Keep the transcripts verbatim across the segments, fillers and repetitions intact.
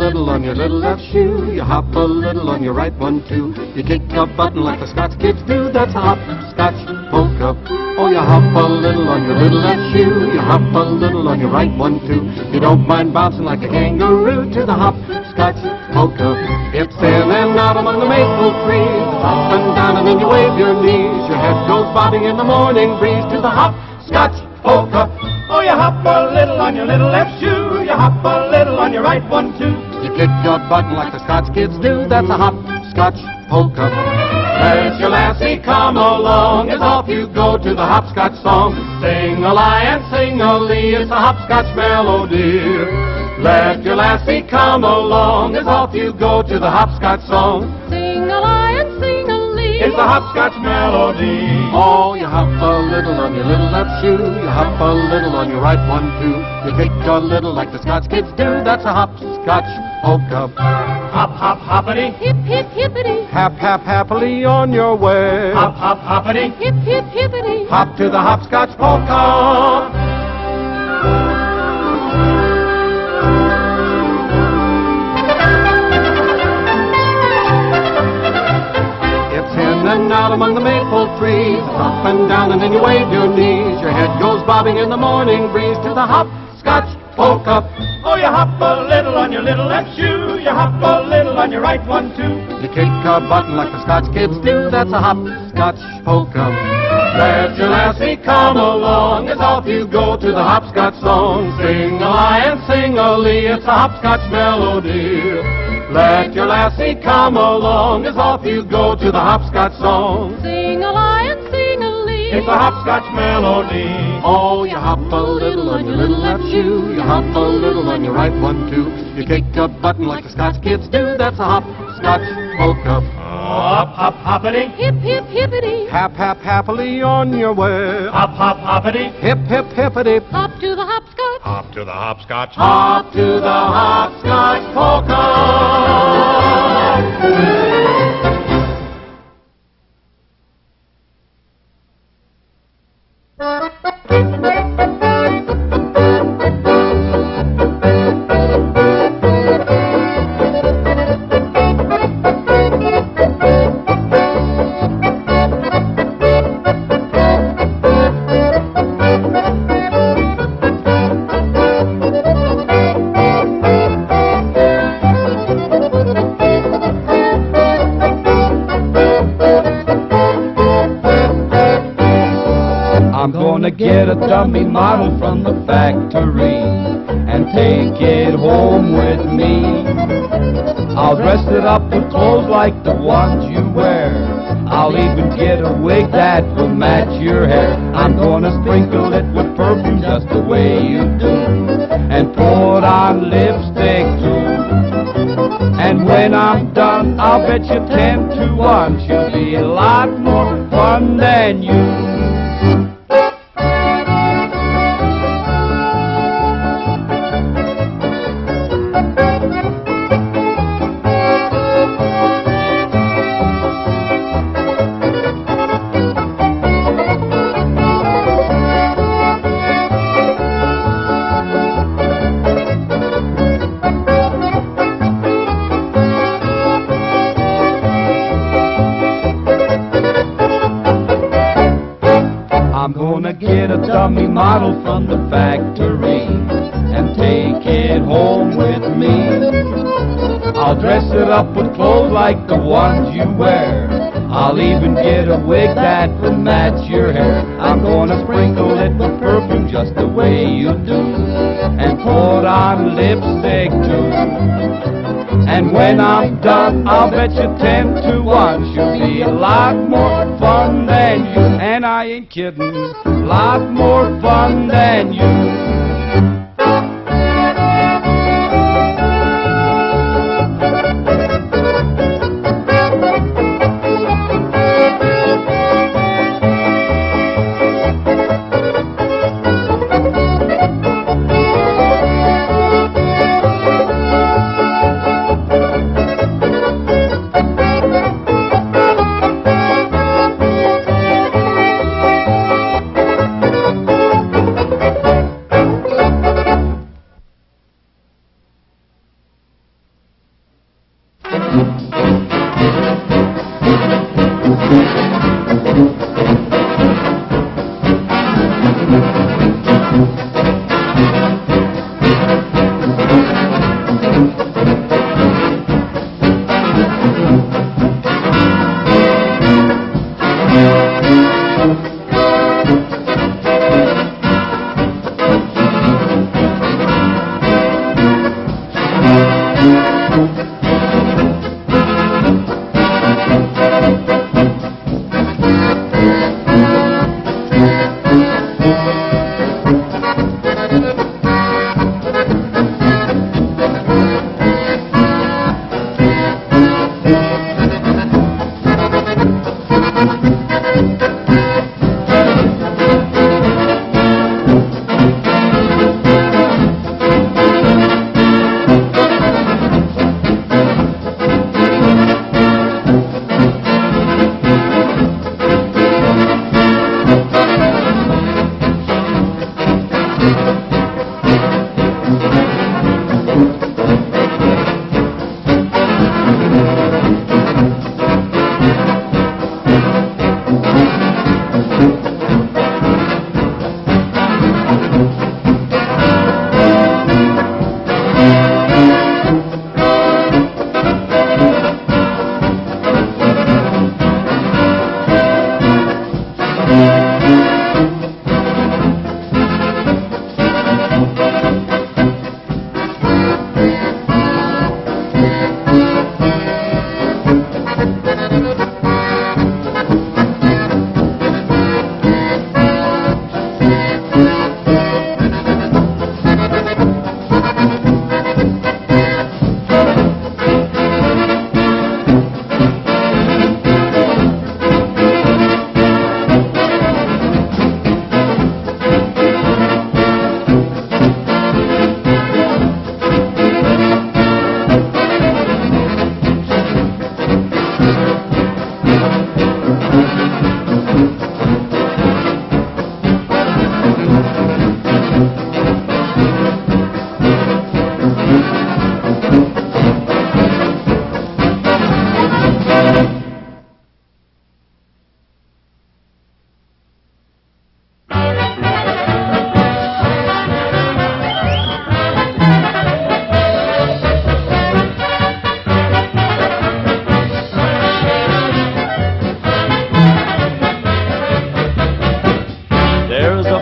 little on your little left shoe. You hop a little on your right one too. You kick a button like the Scotch kids do. That's a hopscotch polka. Oh, you hop a little on your little left shoe. You hop a little on your right one too. You don't mind bouncing like a kangaroo to the hopscotch polka. It's in and out among the maple trees, up and down and then you wave your knees. Your head goes bobbing in the morning breeze to the hopscotch polka. Oh, you hop a little on your little left shoe. You hop a little on your right one too. You kick your button like the Scotch kids do. That's a hopscotch polka. There's your lassie, come along, as off you go to the hopscotch song. Sing-a-lie and sing-a-lee, it's a hopscotch melody. Let your lassie come along, as off you go to the hopscotch song. Sing-a-lie and sing-a-lee, it's a hopscotch melody. Oh, you hop a little on your little left shoe. You hop a little on your right one too. You kick a little like the Scotch kids do. That's a hopscotch polka. Hop, hop, hoppity. Hip, hip, hippity. Hap, hap, happily on your way. Hop, hop, hoppity. Hip, hip, hippity. Hop to the hopscotch polka. It's in and out among the maple trees, up and down and then you wave your knees. Your head goes bobbing in the morning breeze to the hopscotch polka. Oh, you hop a little on your little left shoe. You hop a little on your right one too. You kick a button like the Scotch kids do. That's a hopscotch polka. Let your lassie come along, as off you go to the hopscotch song. Sing-a-lie and sing-a-lee, it's a hopscotch melody. Let your lassie come along, as off you go to the hopscotch song. Sing-a-lie and sing-a-lee, it's a hopscotch melody. Oh, you hop a little on your little left shoe. You hop a little on your right one too. You kick a button like the Scotch kids do. That's a hopscotch polka. Hop, hop, hoppity. hip, hip, hippity. Hap, hap, happily on your way. Hop, hop, hoppity. Hip, hip, hippity. Hop to the hopscotch. Hop to the hopscotch. Hop to the hopscotch polka. I'm gonna get a dummy model from the factory and take it home with me. I'll dress it up with clothes like the ones you wear. I'll even get a wig that will match your hair. I'm gonna sprinkle it with perfume just the way you do, and put on lipstick too. And when I'm done, I'll bet you ten to one she'll be a lot more fun than you. I'm gonna get a dummy model from the factory and take it home with me. I'll dress it up with clothes like the ones you wear. I'll even get a wig that will match your hair. I'm gonna sprinkle it with perfume just the way you do, and put on lipstick too. And when I'm done, I'll bet you ten to one she'll be a lot more fun than you. And I ain't kidding, a lot more fun than you.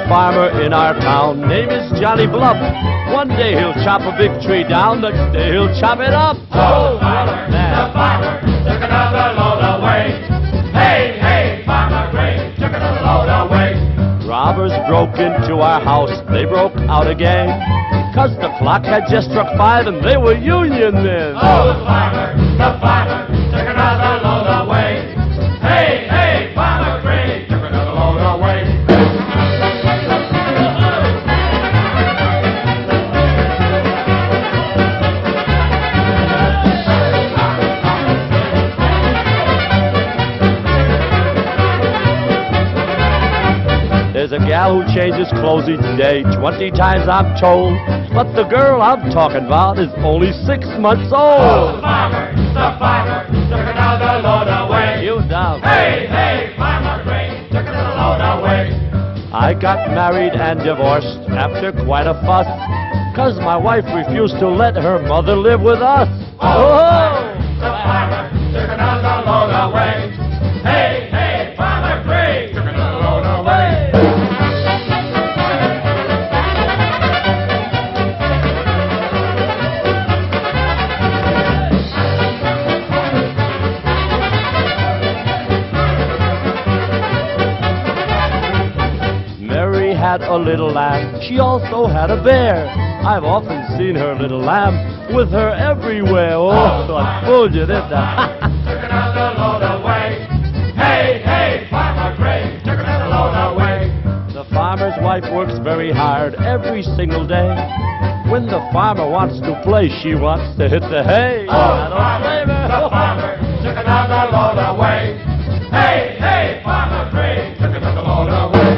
farmer in our town. Name is Johnny Bluff. One day he'll chop a big tree down, next day he'll chop it up. Oh, farmer, the farmer took another load away. Hey, hey, Farmer Gray took another load away. Robbers broke into our house, they broke out again, 'cause the clock had just struck five and they were Union men. Oh, the farmer, the farmer took another load away. Hey, hey, Farmer Gray took another load away. There's a gal who changes clothes each day, twenty times I'm told, but the girl I'm talking about is only six months Oh, old. the farmer, the farmer took another load away. You down. Hey, hey, Farmer Gray took another load away. I got married and divorced after quite a fuss, 'cause my wife refused to let her mother live with us. Oh, the farmer took another load away. Hey, hey, Farmer Gray took another load away. Mary had a little lamb, she also had a bear. I've often seen her little lamb with her everywhere. Oh, I fooled you, didn't I? Took another load away. Hey, hey, Farmer Gray took another load away. The farmer's wife works very hard every single day. When the farmer wants to play, she wants to hit the hay. Oh, I don't farmer, blame her. the farmer took another load away. Hey, hey, Farmer Gray took another load away.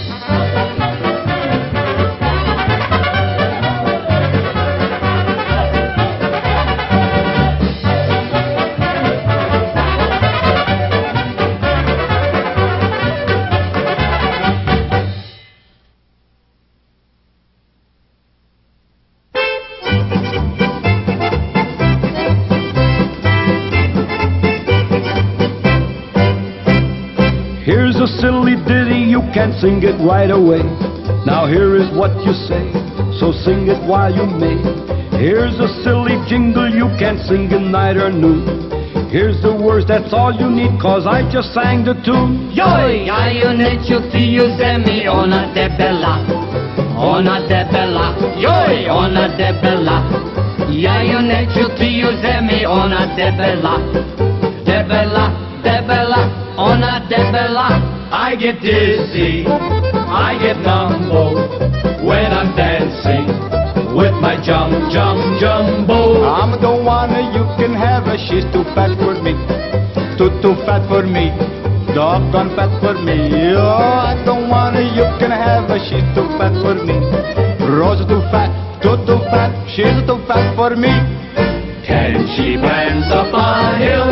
Here's a silly ditty, you can't sing it right away. Now here is what you say, so sing it while you may. Here's a silly jingle, you can't sing it night or noon. Here's the words, that's all you need, 'cause I just sang the tune. Joj, ja ju neću ti u zemlji, ona debela, ona debela, joj, ona debela. Ja ju neću ti u zemlji, ona debela, debela, debela, ona debela. I get dizzy, I get numbo when I'm dancing with my jum jum jumbo. I'm the one you can have, she's too fat for me, too too fat for me, doggone fat for me. Oh, I'm the one you can have, she's too fat for me. Rose too fat, too too fat, she's too fat for me. Can she prance up a hill?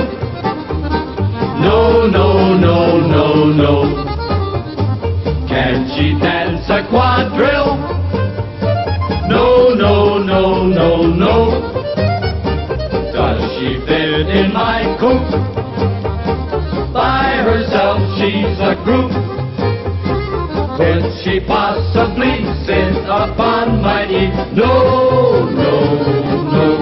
No, no, no, no, no. Can she dance a quadrille? No, no, no, no, no. Does she fit in my coop? By herself she's a group. Could she possibly sit upon my knee? No, no, no.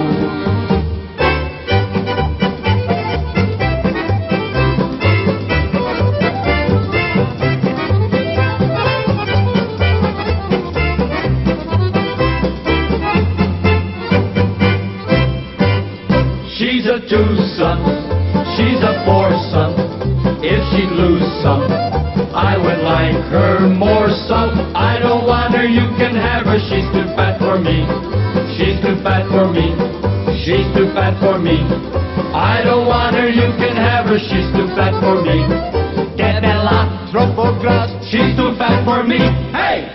She's a twosome, she's a foursome. If she'd lose some, I would like her more some. I don't want her, you can have her. She's too fat for me. She's too fat for me. She's too fat for me. I don't want her, you can have her. She's too fat for me. Debela, Trobogras, she's too fat for me. Hey!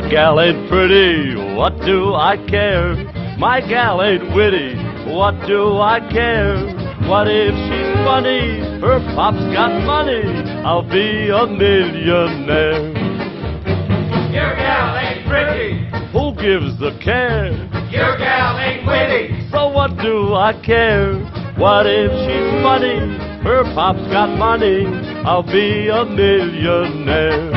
My gal ain't pretty, what do I care? My gal ain't witty, what do I care? What if she's funny, her pop's got money, I'll be a millionaire. Your gal ain't pretty, Who gives a care? your gal ain't witty. So what do I care? What if she's funny, her pop's got money, I'll be a millionaire.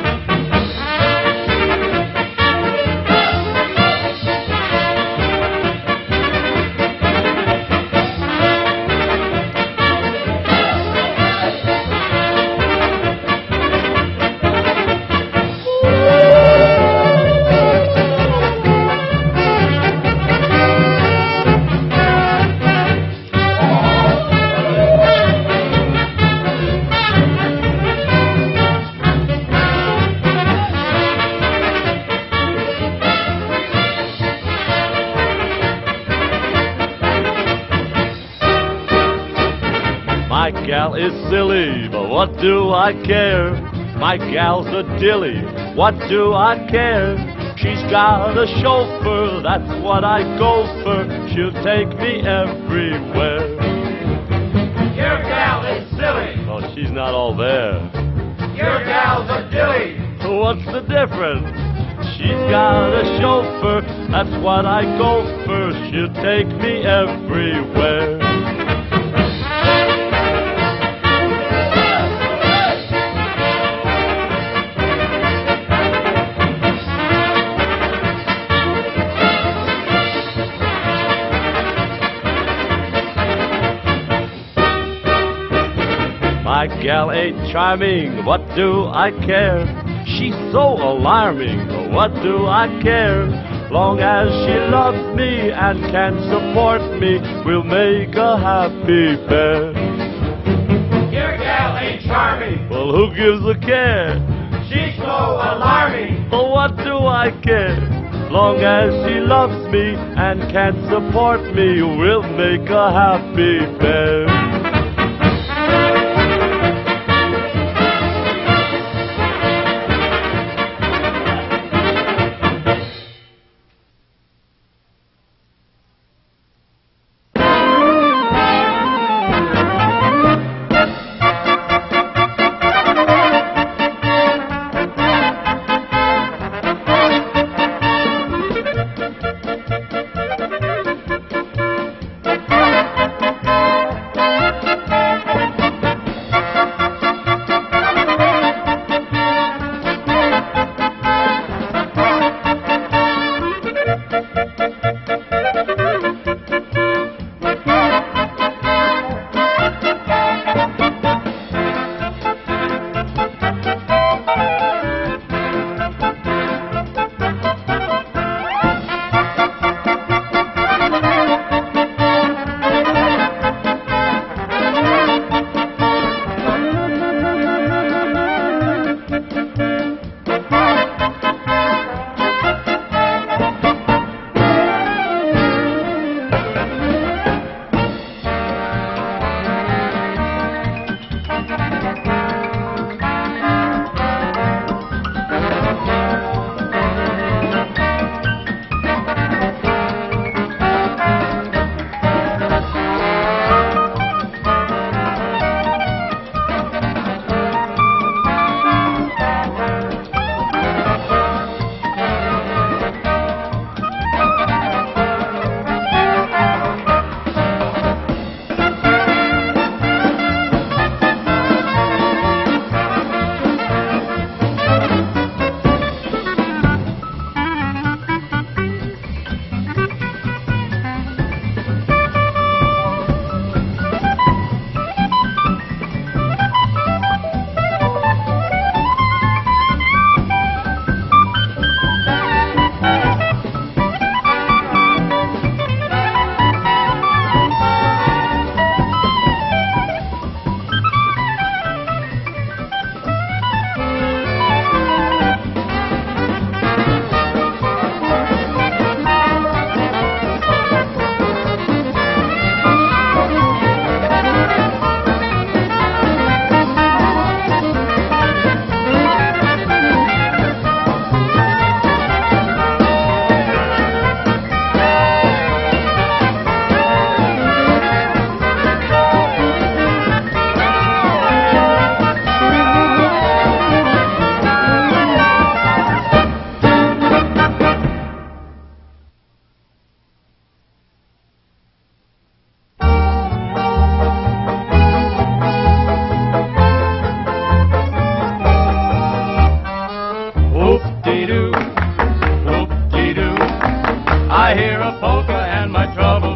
My gal is silly, but what do I care? My gal's a dilly, what do I care? She's got a chauffeur, that's what I go for. She'll take me everywhere. Your gal is silly, Oh, she's not all there. your gal's a dilly. What's the difference? She's got a chauffeur, that's what I go for. She'll take me everywhere. My gal ain't charming, what do I care? She's so alarming, what do I care? Long as she loves me and can support me, we'll make a happy pair. Your gal ain't charming, Well, who gives a care? she's so alarming. Well, what do I care? Long as she loves me and can support me, we'll make a happy pair.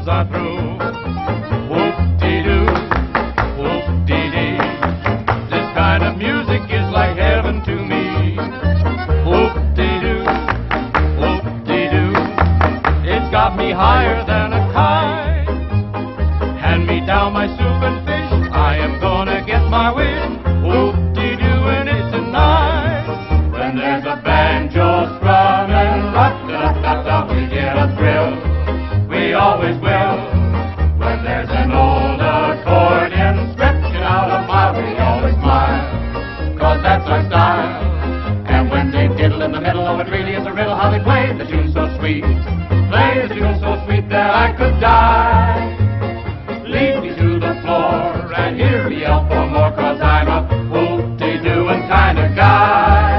are through. Whoop-dee-doo, whoop-dee-dee. This kind of music is like heaven to me. Whoop-dee-doo, whoop-dee-doo. It's got me higher than a kite. Hand me down my soup and fish, I am gonna get my wish. Whoop-dee-dooing it tonight. When there's a banjo strumming, rock-da-da-da-da, we get a thrill. We always will. When there's an old accordion stretching out a mile, we always smile, 'cause that's our style. And when they diddle in the middle, oh, it really is a riddle how they play the tune so sweet. Play the tune so sweet that I could die. Lead me to the floor and hear me yell for more, 'cause I'm a whoop-de-dooing kind of guy.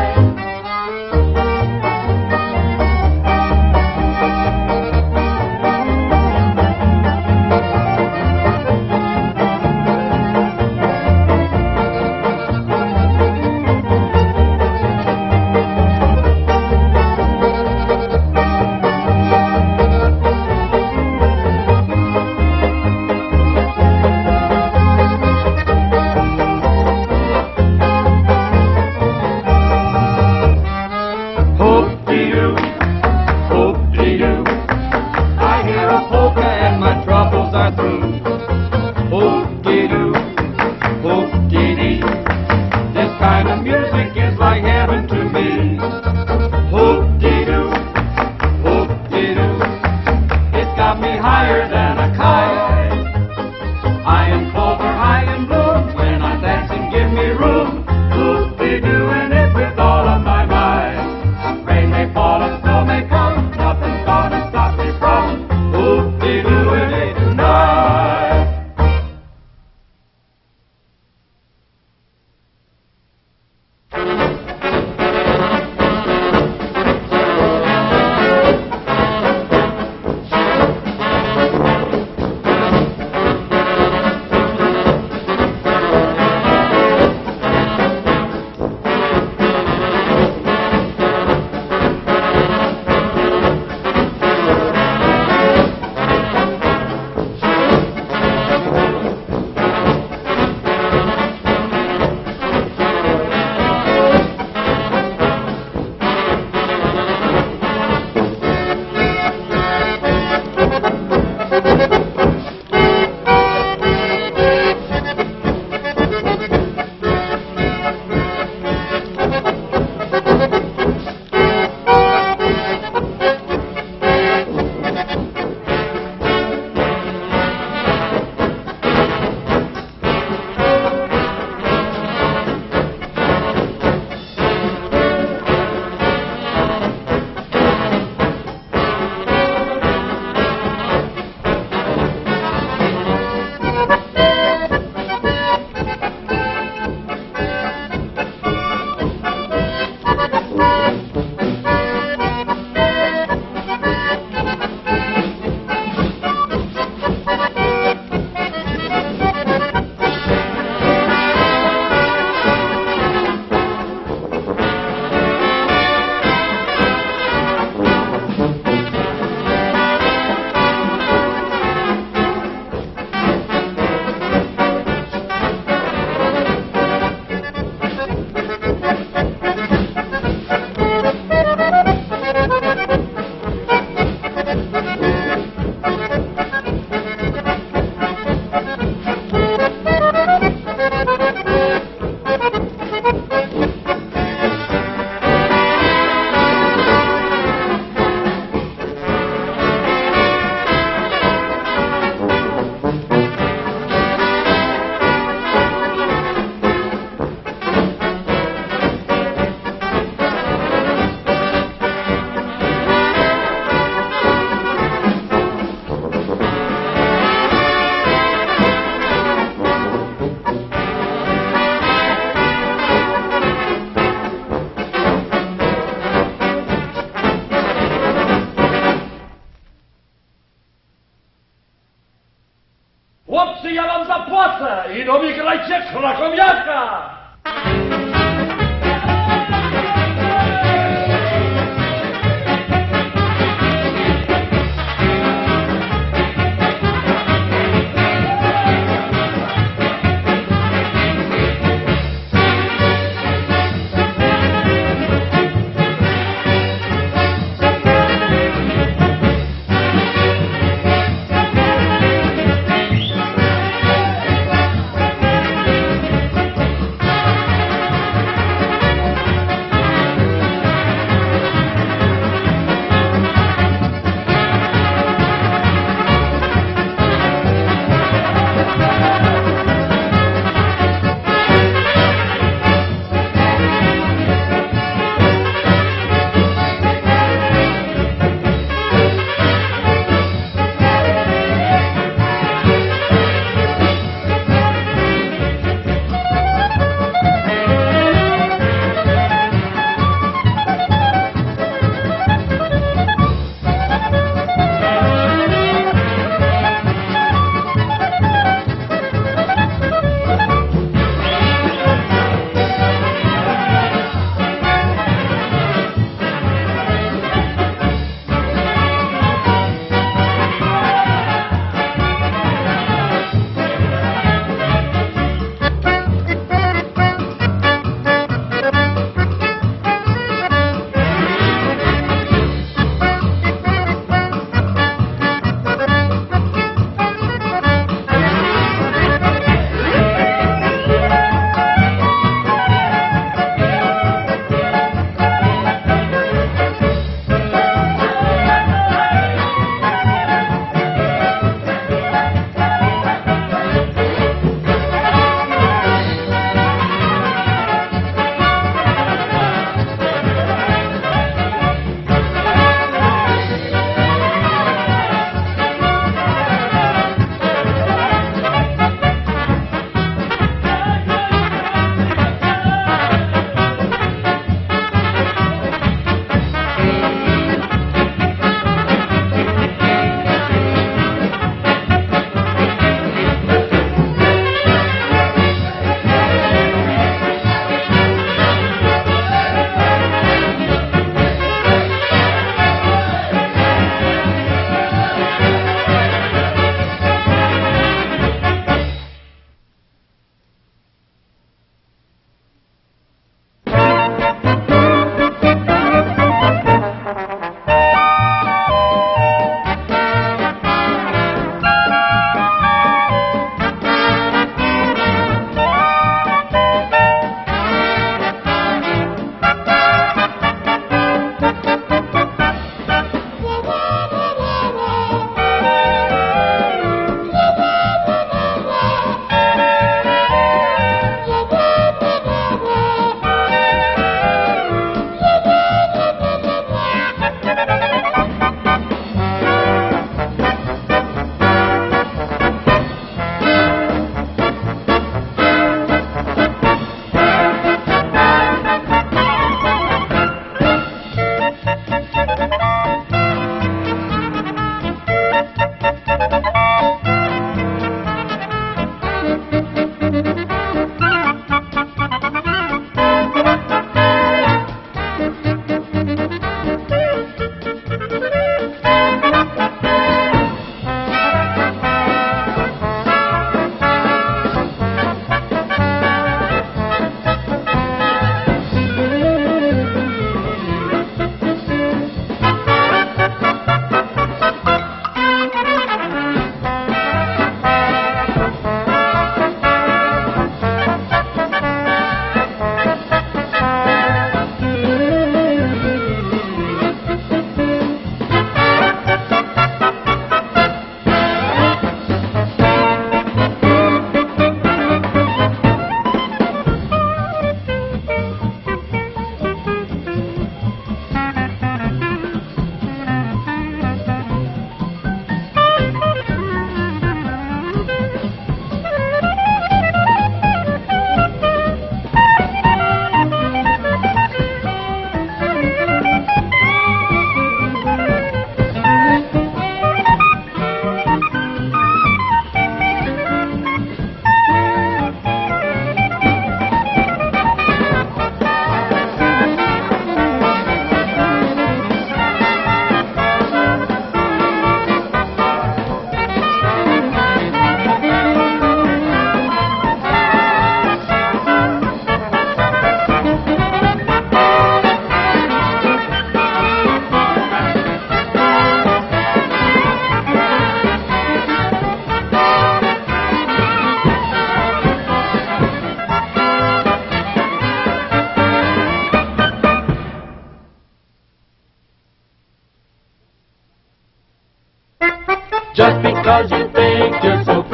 Chłopcy, ja wam zapłacę i no mi grajcie krakowiaka!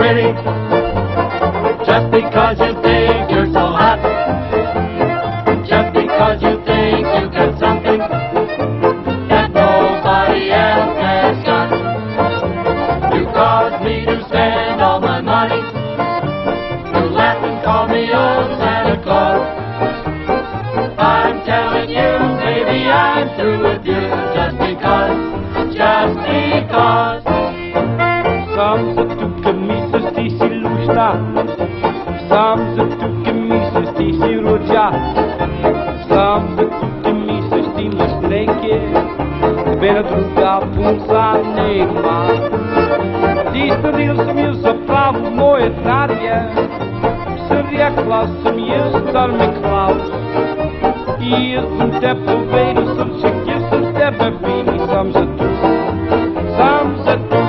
pretty, just because you think you're so hot, just because you think you got something that nobody else has got. You caused me to spend all my money, you laugh and call me old Santa Claus. I'm telling you, baby, I'm through with you, just because, just because. Sam se tuke misliš ti si lušna, sam se tuke misliš ti si rođa, sam se tuke misliš ti imaš neke, nobena druga punca nema. Ti staril sam jaz za pravo moje denarje, se rekla sam jaz star Miklaus, i jaz sem te povedal srček, jaz sem s tebe bil in sam za tu, sam za tu.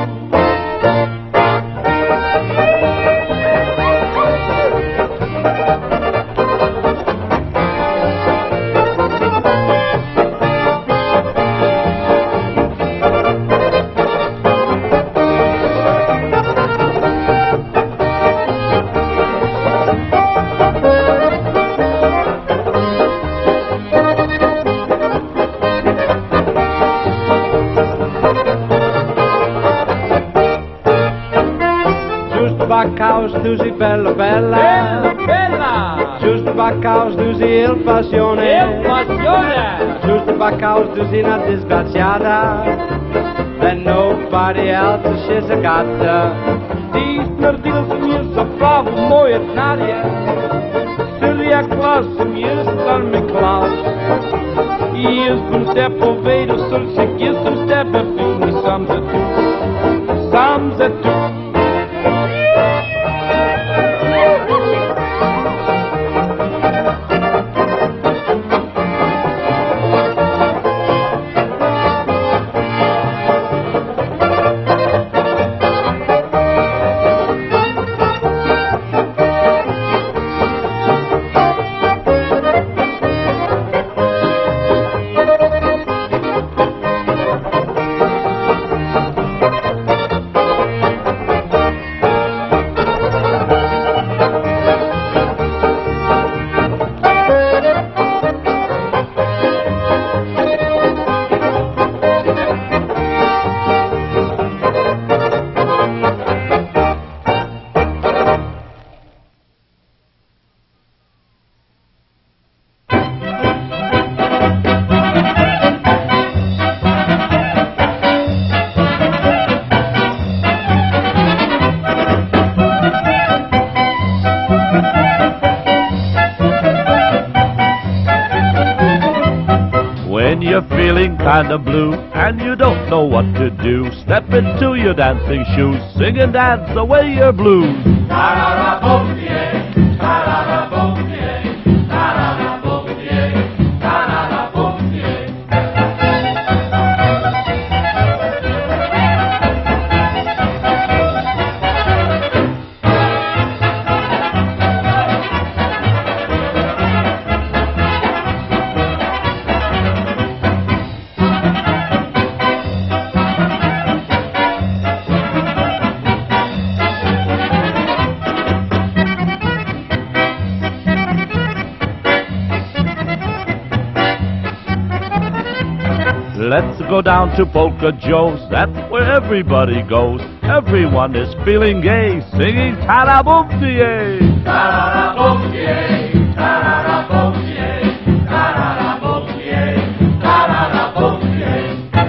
Bacaus Dusi bella bella, Bella, bella! Giusto Bacaus Dusi il passione, Il passione! Giusto Bacaus Dusi una disgraziata, that nobody else she's got. Die snardil sam je za pravo moje denarje, se rekla sam je star Miklaus, i jaz bom te povedal srček, jaz sem s tebe bil in sam za tu, sam za tu. Kinda blue, and you don't know what to do. Step into your dancing shoes, sing and dance away your blues. Let's go down to Polka Joe's, that's where everybody goes. Everyone is feeling gay, singing Tarabumtie. Tararabumtie, tararabumtie, tararabumtie, tararabumtie.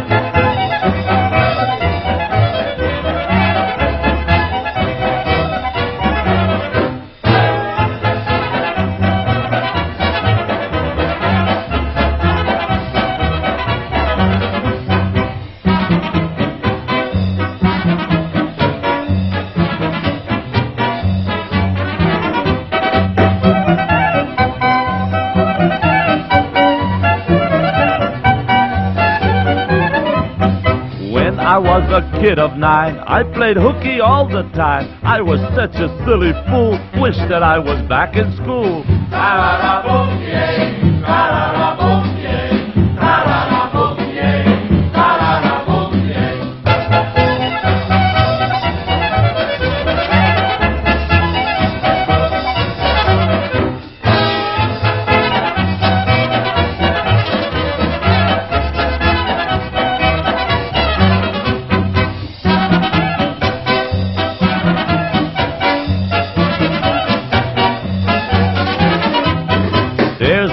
I was a kid of nine, I played hooky all the time. I was such a silly fool, wish that I was back in school. Tararabumtie, tararabumtie, tararabumtie, tararabumtie.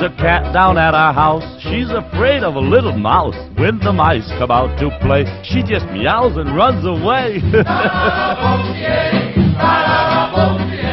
a cat down at our house. She's afraid of a little mouse. When the mice come out to play, she just meows and runs away.